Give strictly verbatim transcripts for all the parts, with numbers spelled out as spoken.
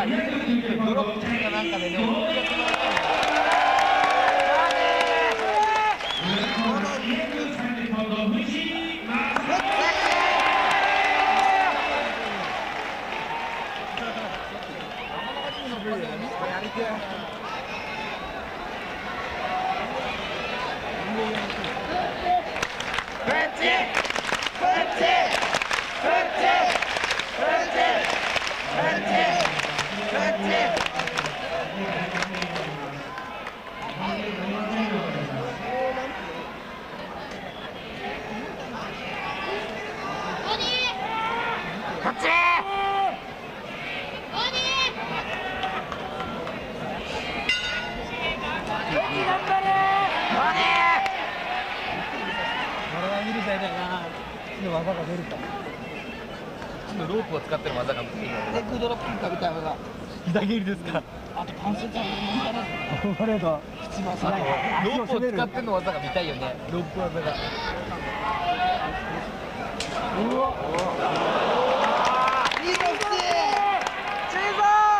ドロップかなんかでね、 技が出るか。 ロープを使ってる技が。 レッグドロップみたいな技。 膝蹴りですか。 あとパンスちゃんのパレード。七番スライダー。 ロープを使っての技が見たいよね。ロープ技が。うわ。 いいぞ、フチ。チーズ。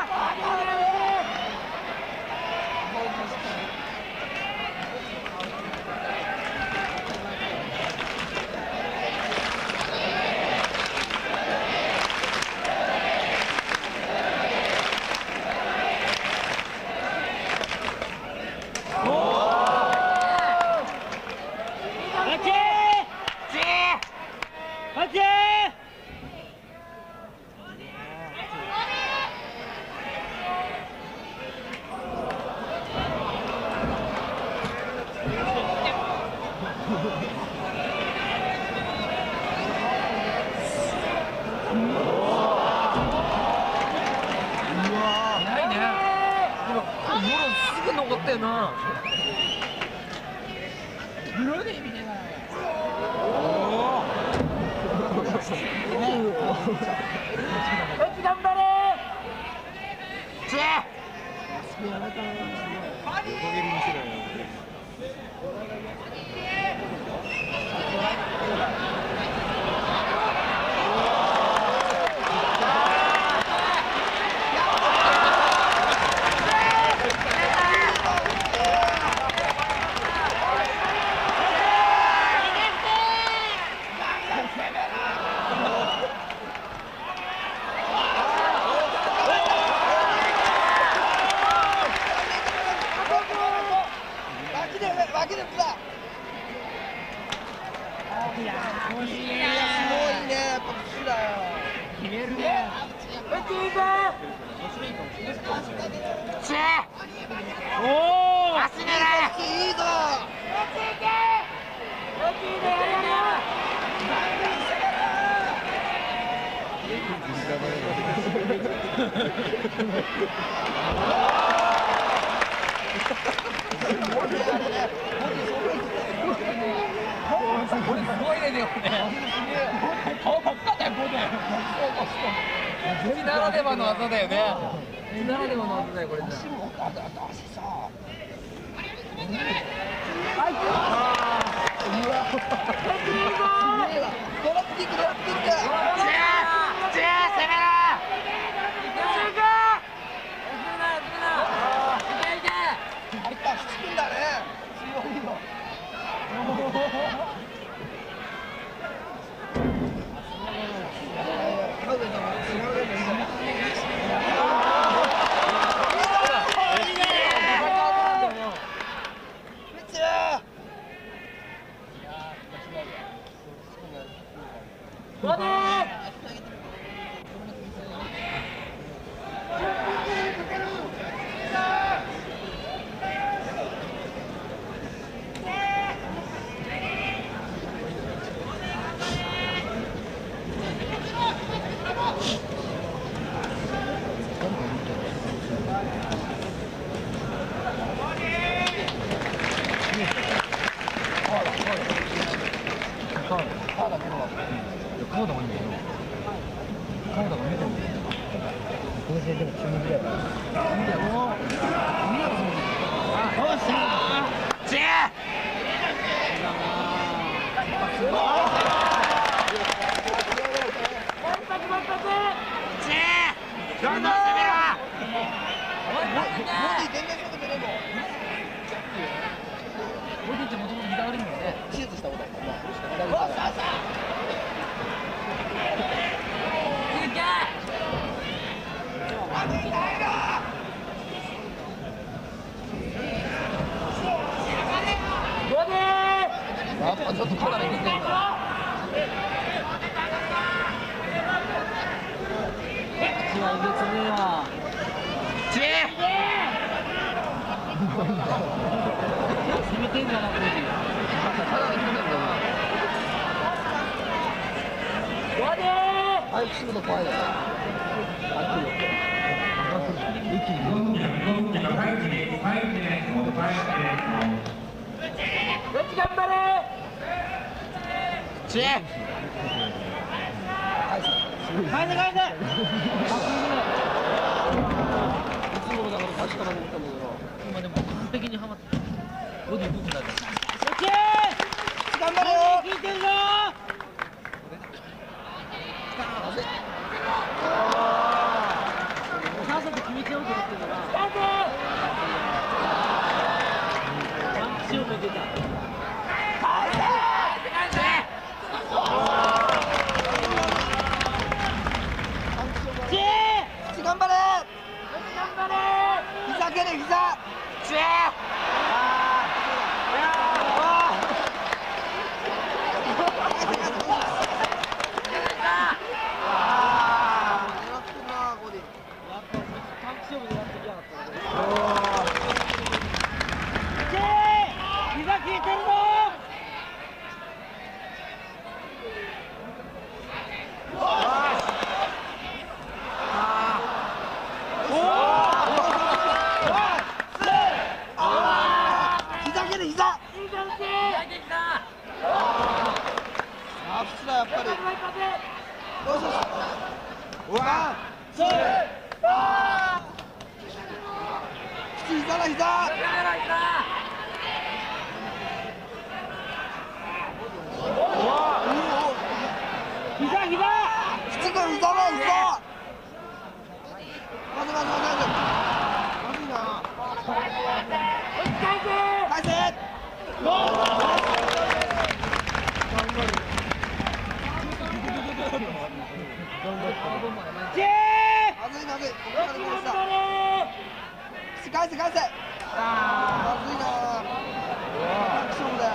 ならではの技だよね。ならではの技だよこれ。足もあと足さ。あいつ。うわ。ドラップキックドラップキック。チェーチェー攻めろ。行くか。行くな行くな。行け行け。あいつ足つくんだね。強いよ。 ィ全然外出れるもん。 ゴディってもともと膝悪いもんね。 手術したことあるもんな。左おっ膝。 さあさあやっぱちょっとかなり似てるな。口はえげつねえわ。 ちえ攻めてんだな、ゴディ。かなり似てんだな。 あいつするの怖いよね。あ、来るよ。一気に。 どっち頑張れちえ返せ返せ返せいつもだから確かなと思ったんだけど。 今でも完璧にはまって。ゴディ動くんだね。 そっち頑張れよ。 効いてるぞさっさと決めちゃおうと思ってるのが。塩も出た。 頑張れ。膝蹴れ膝。ちえ返せ返せ。あーまずいな。勝負だよ。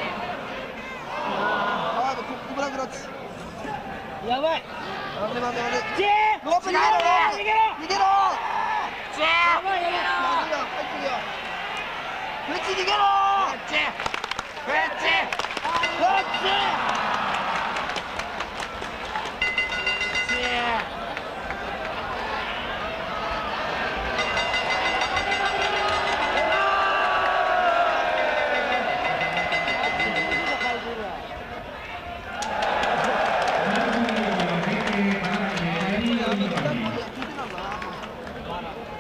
あーコックブラクロッチ。 やばい待て待て待て。ロープ逃げろ逃げろ逃げろ。 やばいやばいまずいよ入ってるよ。フッチ逃げろ。フッチフッチフッチ。 あ